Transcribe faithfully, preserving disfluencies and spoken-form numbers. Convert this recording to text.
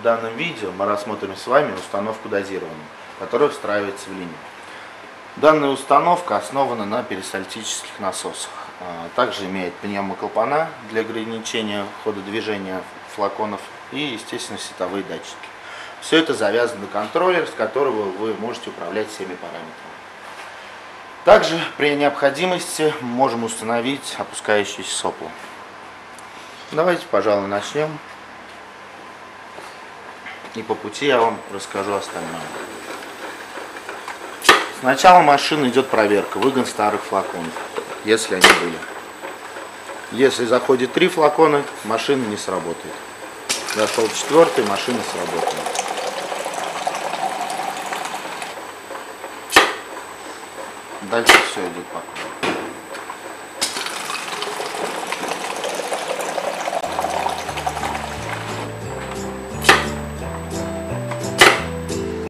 данном видео мы рассмотрим с вами установку дозирования, которая встраивается в линию. Данная установка основана на перистальтических насосах. Также имеет пневмоклапана для ограничения хода движения флаконов и, естественно, световые датчики. Все это завязано на контроллер, с которого вы можете управлять всеми параметрами. Также при необходимости мы можем установить опускающиеся сопла. Давайте, пожалуй, начнем. И по пути я вам расскажу остальное. Сначала машины идет проверка, выгон старых флаконов, если они были. Если заходит три флакона, машина не сработает. Зашел четвертый, машина сработала. Дальше все идет по кругу.